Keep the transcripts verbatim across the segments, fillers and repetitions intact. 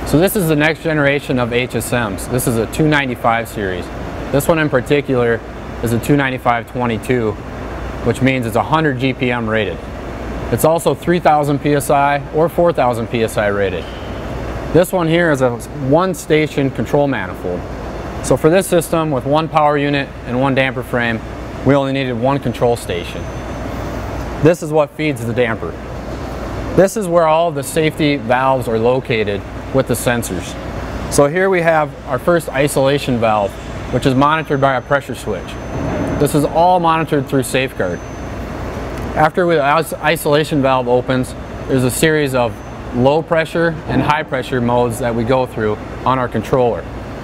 So this is the next generation of H S Ms. This is a two ninety-five series. This one in particular is a two ninety-five twenty-two, which means it's one hundred G P M rated. It's also three thousand P S I or four thousand P S I rated. This one here is a one station control manifold. So for this system with one power unit and one damper frame, we only needed one control station. This is what feeds the damper. This is where all of the safety valves are located with the sensors. So here we have our first isolation valve, which is monitored by a pressure switch. This is all monitored through SafeGuard. After the isolation valve opens, there's a series of low pressure and high pressure modes that we go through on our controller.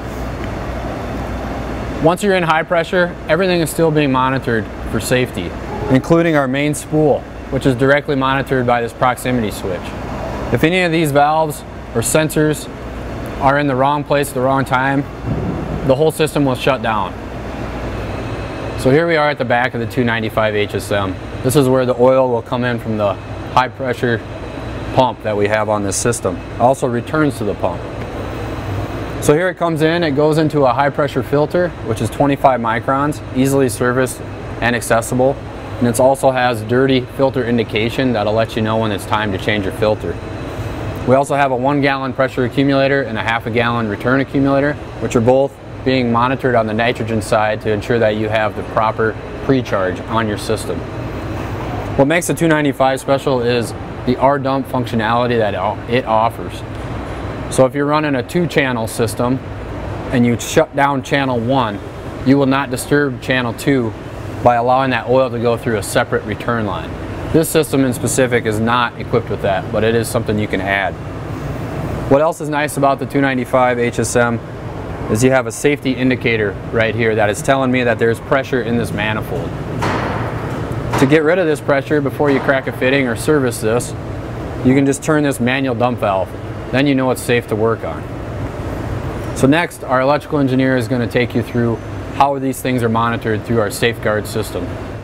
Once you're in high pressure, everything is still being monitored for safety, including our main spool, which is directly monitored by this proximity switch. If any of these valves or sensors are in the wrong place at the wrong time, the whole system will shut down. So here we are at the back of the two ninety-five H S M. This is where the oil will come in from the high pressure pump that we have on this system. It also returns to the pump. So here it comes in, it goes into a high pressure filter, which is twenty-five microns, easily serviced and accessible. And it also has dirty filter indication that'll let you know when it's time to change your filter. We also have a one gallon pressure accumulator and a half a gallon return accumulator, which are both being monitored on the nitrogen side to ensure that you have the proper pre-charge on your system. What makes the two ninety-five special is the R dump functionality that it offers. So if you're running a two channel system and you shut down channel one, you will not disturb channel two by allowing that oil to go through a separate return line. This system in specific is not equipped with that, but it is something you can add. What else is nice about the two ninety-five H S M is you have a safety indicator right here that is telling me that there's pressure in this manifold. To get rid of this pressure before you crack a fitting or service this, you can just turn this manual dump valve. Then you know it's safe to work on. So next, our electrical engineer is going to take you through how these things are monitored through our SafeGuard system.